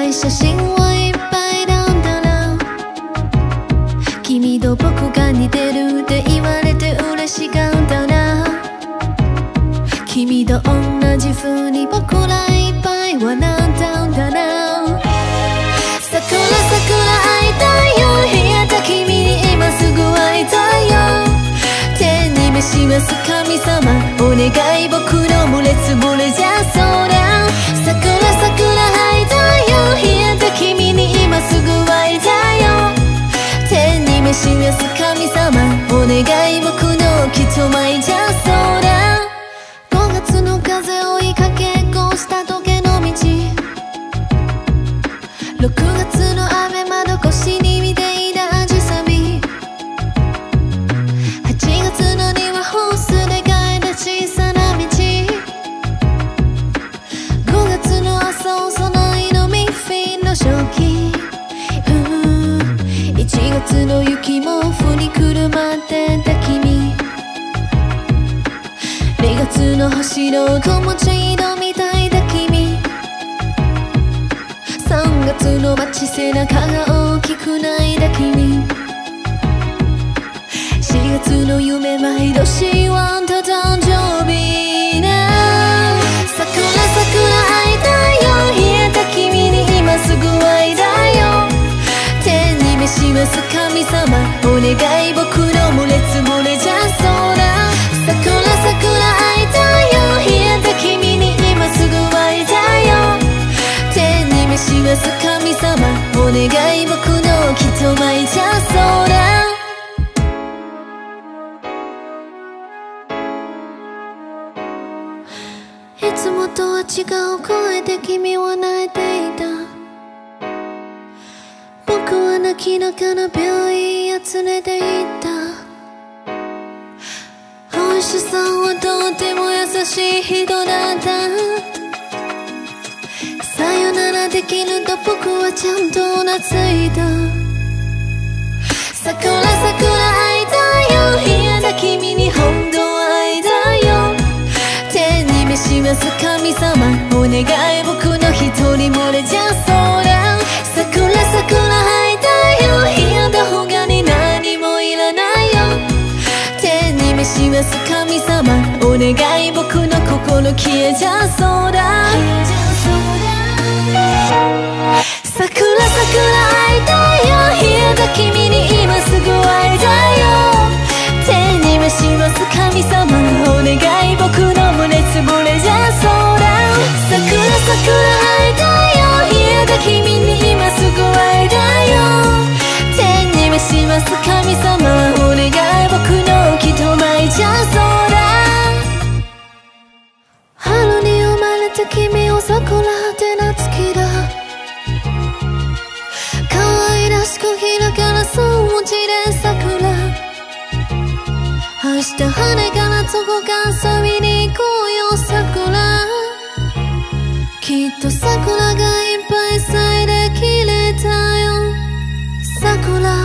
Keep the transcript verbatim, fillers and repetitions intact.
い写真はいっぱいなんだな。君と僕が似てるって言われて嬉しかったな。君と同じ風に僕らいっぱい笑ったんだな。桜桜会いたいよ、冷えた君に今すぐ会いたいよ。手に召します神様、お願い僕の胸つぶれじゃそうだ。桜桜会いたいよ、冷えた君に今すぐ会いたいよ。手に召します神様、お願い僕のきっと舞じゃそうだ。ごがつの風を追いかけっこした時計の道、ろくがつの雨窓越しに見ていたアジサビ、はちがつの庭ホースで描いた小さな道、ごがつの朝お供えのミッフィンの正気、いちがつの雪も降りくるまってた君、にがつの星の子持ち色みたいだ君、さんがつの街背中が大きくないだ君、しがつの夢毎年はあんた誕生日な。桜桜会いたいよ、冷えた君に今すぐ会いたいよ。手に召します神様、お願い僕の胸つぶれじゃそうだ。桜桜会いたいよ、冷えた君に今すぐ会いたいよ。手に召します神様、お願い僕のきっと舞じゃそうだ。いつもとは違う声で君は泣いていた。僕は泣きながら病院へ連れて行った。お医者さんはとっても優しい人だった。さよならできると僕はちゃんとうなついた。桜桜会いたいよ、冷えた君に本当は会いたいよ。手に召します神様、お願い僕の一人群れじゃそうだ。桜桜会いたいよ、冷えた他に何もいらないよ。手に召します神様、お願い僕の心消えじゃそうだ。桜桜会いたいよ、冷えた君に今すぐ会いたいよ。手に召します神様、お願い僕の胸つぶれじゃそうだ。桜桜会いたいよ、冷えた君に今すぐ会いたいよ。手に召します神様、お願い僕のきっと舞じゃそうだ。春に生まれた君を桜って名付けだ。可愛らしく開からそう文字で桜。明日羽からどこか遊びに行こうよ桜。きっと桜がいっぱい咲いてきれたよ桜。